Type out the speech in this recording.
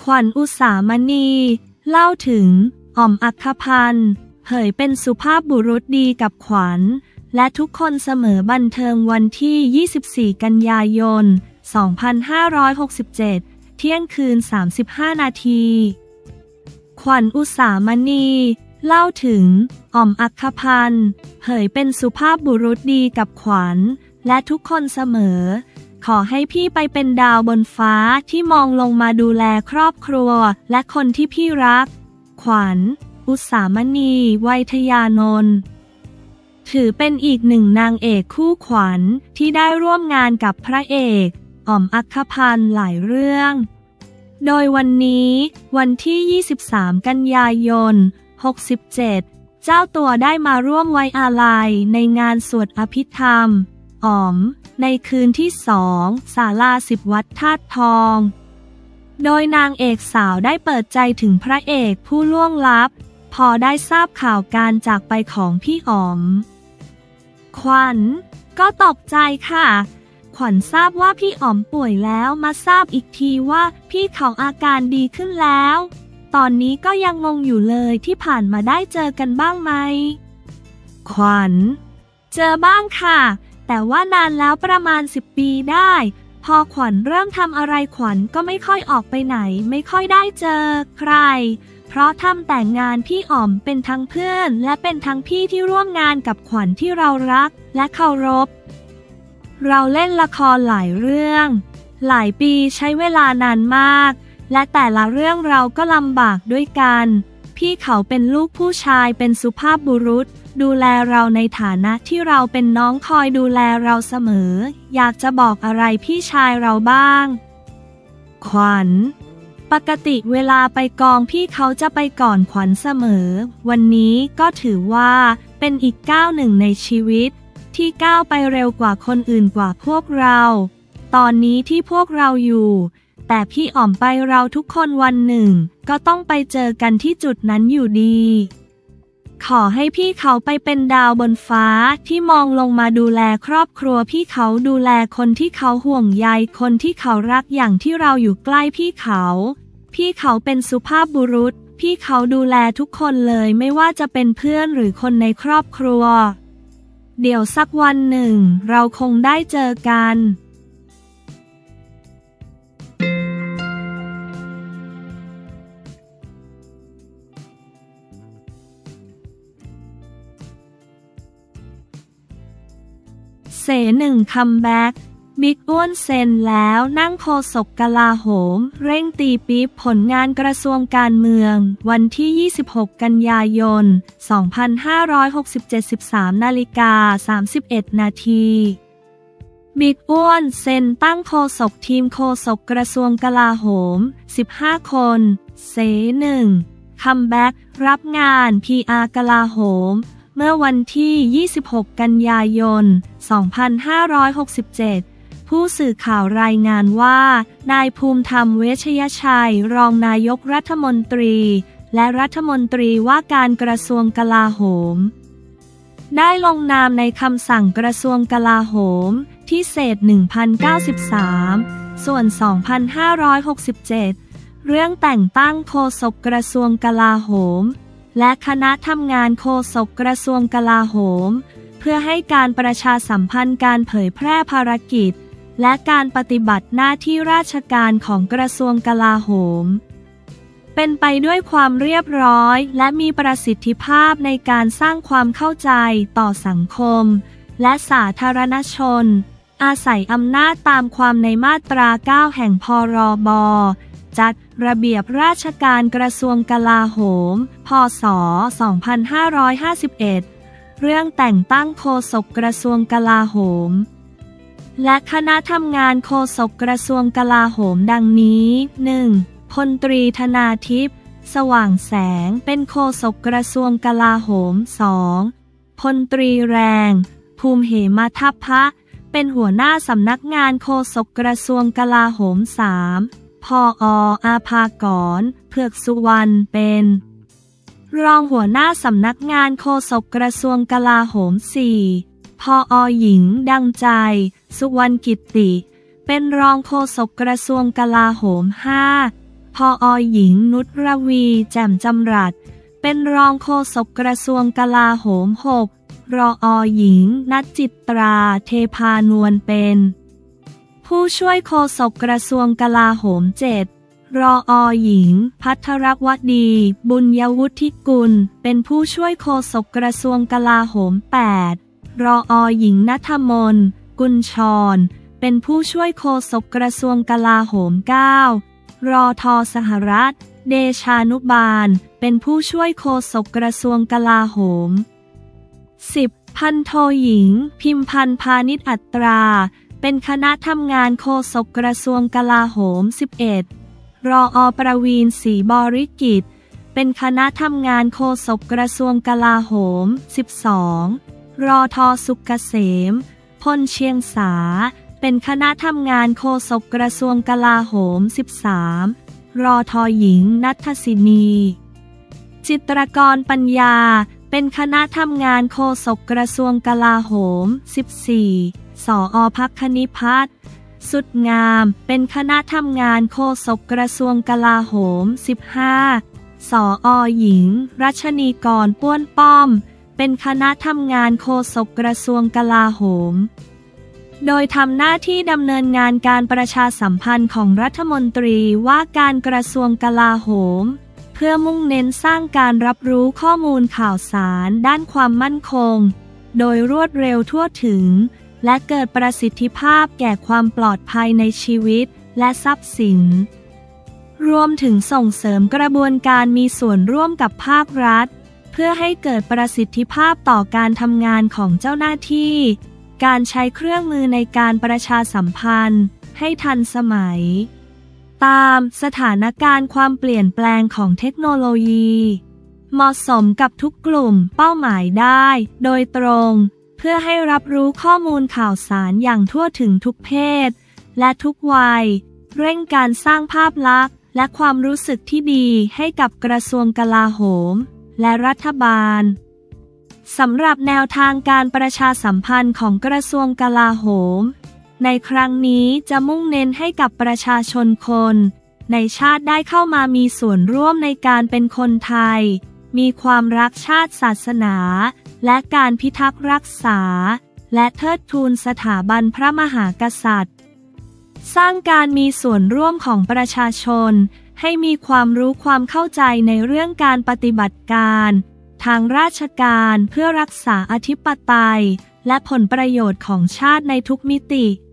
ขวัญอุสามณีเล่าถึงอ๋อมอัคคพันธ์เผยเป็นสุภาพบุรุษดีกับขวัญและทุกคนเสมอบันเทิงวันที่ 24 กันยายน 2567 เที่ยงคืน 35 นาที ขวัญอุสามณีเล่าถึงอ๋อมอัคคพันธ์เผยเป็นสุภาพบุรุษดีกับขวัญและทุกคนเสมอขอให้พี่ไปเป็นดาวบนฟ้าที่มองลงมาดูแลครอบครัวและคนที่พี่รักขวัญอุสามณีไวยทยานนท์ถือเป็นอีกหนึ่งนางเอกคู่ขวัญที่ได้ร่วมงานกับพระเอกอ๋อมอัคคพันธ์หลายเรื่องโดยวันนี้วันที่ 23 กันยายน 67 เจ้าตัวได้มาร่วมไว้อาลัยในงานสวดอภิธรรมอ๋อมในคืนที่ 2 ศาลา10 วัดธาตุทองโดยนางเอกสาวได้เปิดใจถึงพระเอกผู้ล่วงลับพอได้ทราบข่าวการจากไปของพี่อ๋อมขวัญก็ตกใจค่ะขวัญทราบว่าพี่อ๋อมป่วยแล้วมาทราบอีกทีว่าพี่เขาอาการดีขึ้นแล้วตอนนี้ก็ยังงงอยู่เลยที่ผ่านมาได้เจอกันบ้างไหมขวัญเจอบ้างค่ะแต่ว่านานแล้วประมาณ10 ปีได้พอขวัญเริ่มทำอะไรขวัญก็ไม่ค่อยออกไปไหนไม่ค่อยได้เจอใครเพราะทำแต่งานพี่อ๋อมเป็นทั้งเพื่อนและเป็นทั้งพี่ที่ร่วมงานกับขวัญที่เรารักและเคารพเราเล่นละครหลายเรื่องหลายปีใช้เวลานานมากและแต่ละเรื่องเราก็ลำบากด้วยกันพี่เขาเป็นลูกผู้ชายเป็นสุภาพบุรุษดูแลเราในฐานะที่เราเป็นน้องคอยดูแลเราเสมออยากจะบอกอะไรพี่ชายเราบ้างขวัญปกติเวลาไปกองพี่เขาจะไปก่อนขวัญเสมอวันนี้ก็ถือว่าเป็นอีกก้าวหนึ่งในชีวิตที่ก้าวไปเร็วกว่าคนอื่นกว่าพวกเราตอนนี้ที่พวกเราอยู่แต่พี่อ๋อมไปเราทุกคนวันหนึ่งก็ต้องไปเจอกันที่จุดนั้นอยู่ดีขอให้พี่เขาไปเป็นดาวบนฟ้าที่มองลงมาดูแลครอบครัวพี่เขาดูแลคนที่เขาห่วงใยคนที่เขารักอย่างที่เราอยู่ใกล้พี่เขาเป็นสุภาพบุรุษพี่เขาดูแลทุกคนเลยไม่ว่าจะเป็นเพื่อนหรือคนในครอบครัวเดี๋ยวสักวันหนึ่งเราคงได้เจอกันเสหนึ่งคัมแบ็กบิ๊กอ้วนเซ็นแล้วนั่งโฆษกกลาโหมเร่งตีปี๊บผลงานกระทรวงการเมืองวันที่ 26 กันยายน 2567 13:31 นาทีบิ๊กอ้วนเซ็นตั้งโฆษกทีมโฆษกกระทรวงกลาโหม15 คนเสหนึ่งคัมแบ็กรับงาน PR กลาโหมเมื่อวันที่ 26 กันยายน 2567 ผู้สื่อข่าวรายงานว่านายภูมิธรรมเวชยชัยรองนายกรัฐมนตรีและรัฐมนตรีว่าการกระทรวงกลาโหมได้ลงนามในคำสั่งกระทรวงกลาโหมที่เศษ 1093 ส่วน 2567 เรื่องแต่งตั้งโฆษกกระทรวงกลาโหมและคณะทำงานโฆษกกระทรวงกลาโหมเพื่อให้การประชาสัมพันธ์การเผยแพร่ภารกิจและการปฏิบัติหน้าที่ราชการของกระทรวงกลาโหมเป็นไปด้วยความเรียบร้อยและมีประสิทธิภาพในการสร้างความเข้าใจต่อสังคมและสาธารณชนอาศัยอำนาจตามความในมาตรา 9 แห่งพรบ.จัดระเบียบราชการกระทรวงกลาโหมพ.ศ. 2551 เรื่องแต่งตั้งโฆษกกระทรวงกลาโหมและคณะทำงานโฆษกกระทรวงกลาโหมดังนี้ 1. พลตรีธนาทิพย์สว่างแสงเป็นโฆษกกระทรวงกลาโหม 2. พลตรีแรงภูมิเหมทัพพะเป็นหัวหน้าสำนักงานโฆษกกระทรวงกลาโหม 3. ผอ.อาภากรเผือกสุวรรณเป็นรองหัวหน้าสำนักงานโฆษกกระทรวงกลาโหม 4. ผอ.หญิงดังใจสุวรรณกิตติเป็นรองโฆษกกระทรวงกลาโหม 5. ผอ.หญิงนุชรวีแจ่มจำรัดเป็นรองโฆษกกระทรวงกลาโหม 6 รอ.หญิงณจิตราเทพานวลเป็นผู้ช่วยโฆษกกระทรวงกลาโหม 7 รอ.หญิงภัทรวดีบุญยวุฒิกุลเป็นผู้ช่วยโฆษกกระทรวงกลาโหม 8 รอ.หญิงณัฐมนกุลชรเป็นผู้ช่วยโฆษกกระทรวงกลาโหม 9 รอทอสหรัฐเดชานุบาลเป็นผู้ช่วยโฆษกกระทรวงกลาโหม 10 พันโทหญิงพิมพันธ์พาณิชอัตราเป็นคณะทำงานโฆษกกระทรวงกลาโหม 11 รอ.ประวีณศรีบริกิติ์เป็นคณะทำงานโฆษกกระทรวงกลาโหม 12 รอทอสุกเกษมพลเชียงสาเป็นคณะทำงานโฆษกกระทรวงกลาโหม 13 รอทอหญิงณัฐศินีจิตรกรปัญญาเป็นคณะทำงานโฆษกกระทรวงกลาโหม 14 สอ.ภักคณิพัฒน์สุดงามเป็นคณะทำงานโฆษกกระทรวงกลาโหม 15 สอ.หญิงรัชนีกรป้วนป้อมเป็นคณะทำงานโฆษกกระทรวงกลาโหมโดยทำหน้าที่ดำเนินงานการประชาสัมพันธ์ของรัฐมนตรีว่าการกระทรวงกลาโหมเพื่อมุ่งเน้นสร้างการรับรู้ข้อมูลข่าวสารด้านความมั่นคงโดยรวดเร็วทั่วถึงและเกิดประสิทธิภาพแก่ความปลอดภัยในชีวิตและทรัพย์สินรวมถึงส่งเสริมกระบวนการมีส่วนร่วมกับภาครัฐเพื่อให้เกิดประสิทธิภาพต่อการทำงานของเจ้าหน้าที่การใช้เครื่องมือในการประชาสัมพันธ์ให้ทันสมัยตามสถานการณ์ความเปลี่ยนแปลงของเทคโนโลยีเหมาะสมกับทุกกลุ่มเป้าหมายได้โดยตรงเพื่อให้รับรู้ข้อมูลข่าวสารอย่างทั่วถึงทุกเพศและทุกวัยเร่งการสร้างภาพลักษณ์และความรู้สึกที่ดีให้กับกระทรวงกลาโหมและรัฐบาลสำหรับแนวทางการประชาสัมพันธ์ของกระทรวงกลาโหมในครั้งนี้จะมุ่งเน้นให้กับประชาชนคนในชาติได้เข้ามามีส่วนร่วมในการเป็นคนไทยมีความรักชาติศาสนาและการพิทักษ์รักษาและเทิดทูนสถาบันพระมหากษัตริย์สร้างการมีส่วนร่วมของประชาชนให้มีความรู้ความเข้าใจในเรื่องการปฏิบัติการทางราชการเพื่อรักษาอธิปไตยและผลประโยชน์ของชาติในทุกมิติ